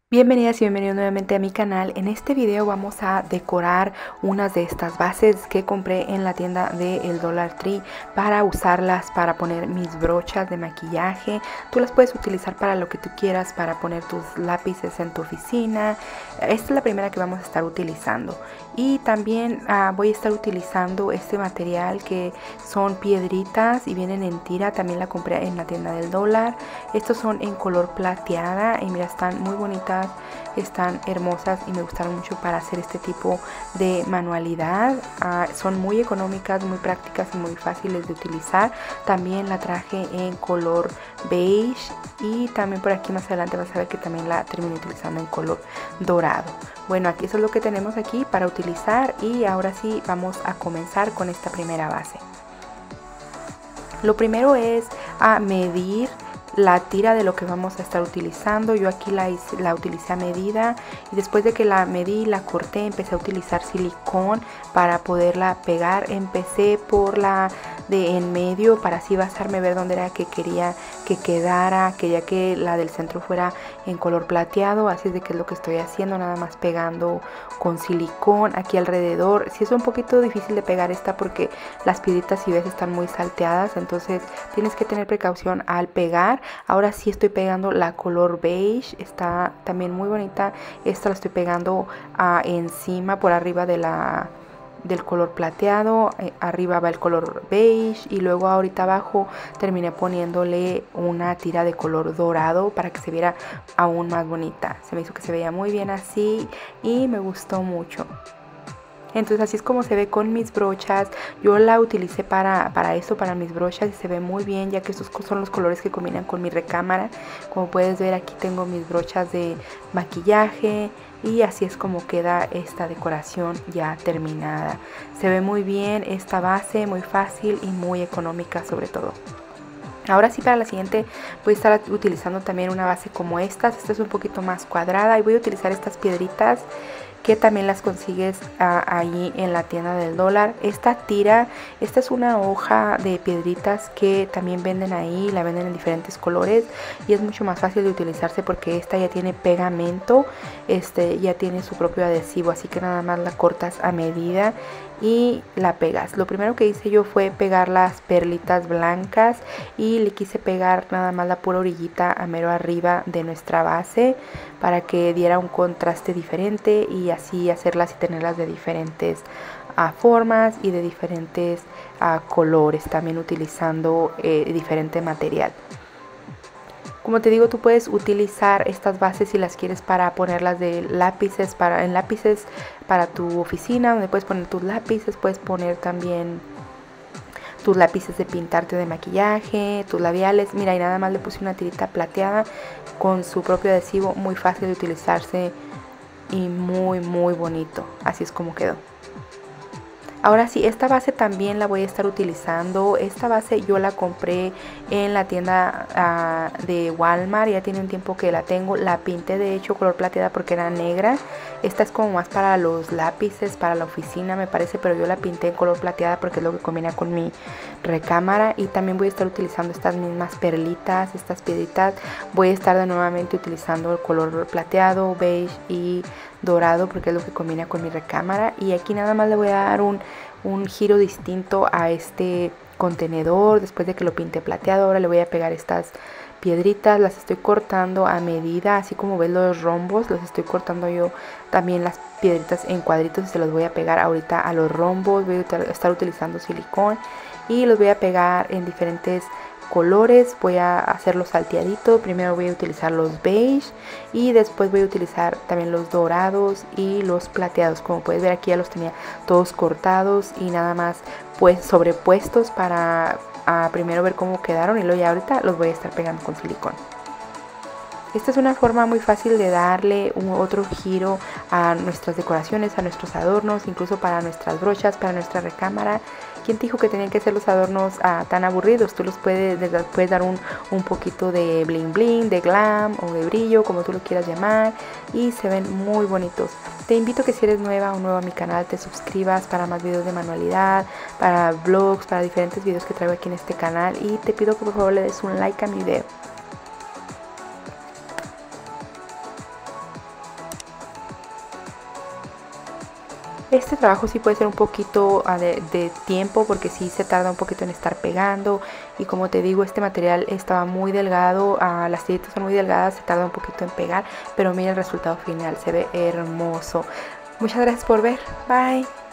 Bienvenidas y bienvenidos nuevamente a mi canal. En este video vamos a decorar unas de estas bases que compré en la tienda del Dollar Tree para usarlas para poner mis brochas de maquillaje. Tú las puedes utilizar para lo que tú quieras, para poner tus lápices en tu oficina. Esta es la primera que vamos a estar utilizando. Y también voy a estar utilizando este material que son piedritas y vienen en tira. También la compré en la tienda del Dólar. Estos son en color plateada y mira, están muy bonitas, están hermosas y me gustaron mucho para hacer este tipo de manualidad. Son muy económicas, muy prácticas y muy fáciles de utilizar. También la traje en color beige y también por aquí más adelante vas a ver que también la terminé utilizando en color dorado. Bueno, aquí eso es lo que tenemos aquí para utilizar y ahora sí vamos a comenzar con esta primera base. Lo primero es a medir la tira de lo que vamos a estar utilizando. Yo aquí la utilicé a medida y después de que la medí y la corté empecé a utilizar silicón para poderla pegar. Empecé por la de en medio para así basarme, ver dónde era que quería que quedara, quería que la del centro fuera en color plateado, así es de que es lo que estoy haciendo, nada más pegando con silicón aquí alrededor. Sí es un poquito difícil de pegar esta porque las piedritas, si ves, están muy salteadas, entonces tienes que tener precaución al pegar. Ahora sí estoy pegando la color beige, está también muy bonita. Esta la estoy pegando encima, por arriba de del color plateado, arriba va el color beige y luego ahorita abajo terminé poniéndole una tira de color dorado para que se viera aún más bonita. Se me hizo que se veía muy bien así y me gustó mucho. Entonces así es como se ve con mis brochas. Yo la utilicé para esto, para mis brochas, y se ve muy bien ya que estos son los colores que combinan con mi recámara. Como puedes ver, aquí tengo mis brochas de maquillaje y así es como queda esta decoración ya terminada. Se ve muy bien esta base, muy fácil y muy económica sobre todo. Ahora sí, para la siguiente voy a estar utilizando también una base como estas. Esta es un poquito más cuadrada y voy a utilizar estas piedritas que también las consigues ahí en la tienda del Dólar. Esta tira, esta es una hoja de piedritas que también venden ahí, la venden en diferentes colores y es mucho más fácil de utilizarse porque esta ya tiene pegamento, ya tiene su propio adhesivo, así que nada más la cortas a medida y la pegas. Lo primero que hice yo fue pegar las perlitas blancas y le quise pegar nada más la pura orillita a mero arriba de nuestra base para que diera un contraste diferente y así hacerlas y tenerlas de diferentes formas y de diferentes colores, también utilizando diferente material. Como te digo, tú puedes utilizar estas bases si las quieres para ponerlas de lápices, en lápices para tu oficina, donde puedes poner tus lápices, puedes poner también tus lápices de pintarte de maquillaje, tus labiales. Mira, y nada más le puse una tirita plateada con su propio adhesivo, muy fácil de utilizarse y muy bonito. Así es como quedó. Ahora sí, esta base también la voy a estar utilizando. Esta base yo la compré en la tienda de Walmart, ya tiene un tiempo que la tengo. La pinté de hecho color plateada porque era negra. Esta es como más para los lápices, para la oficina me parece, pero yo la pinté en color plateada porque es lo que combina con mi recámara. Y también voy a estar utilizando estas mismas perlitas, estas piedritas. Voy a estar de nuevamente utilizando el color plateado, beige y dorado porque es lo que combina con mi recámara. Y aquí nada más le voy a dar un giro distinto a este contenedor. Después de que lo pinté plateado, ahora le voy a pegar estas piedritas. Las estoy cortando a medida, así como ves los rombos, los estoy cortando yo también las piedritas en cuadritos y se los voy a pegar ahorita a los rombos. Voy a estar utilizando silicón y los voy a pegar en diferentes colores. Voy a hacerlo salteadito. Primero voy a utilizar los beige y después voy a utilizar también los dorados y los plateados. Como puedes ver, aquí ya los tenía todos cortados y nada más pues sobrepuestos para primero ver cómo quedaron y luego ya ahorita los voy a estar pegando con silicón. Esta es una forma muy fácil de darle otro giro a nuestras decoraciones, a nuestros adornos, incluso para nuestras brochas, para nuestra recámara. ¿Quién te dijo que tenían que ser los adornos tan aburridos? Tú los puedes dar un poquito de bling bling, de glam o de brillo, como tú lo quieras llamar, y se ven muy bonitos. Te invito a que si eres nueva o nuevo a mi canal te suscribas para más videos de manualidad, para vlogs, para diferentes videos que traigo aquí en este canal, y te pido que por favor le des un like a mi video. Este trabajo sí puede ser un poquito de tiempo porque sí se tarda un poquito en estar pegando, y como te digo, este material estaba muy delgado, las tiritas son muy delgadas, se tarda un poquito en pegar, pero mira el resultado final, se ve hermoso. Muchas gracias por ver, bye.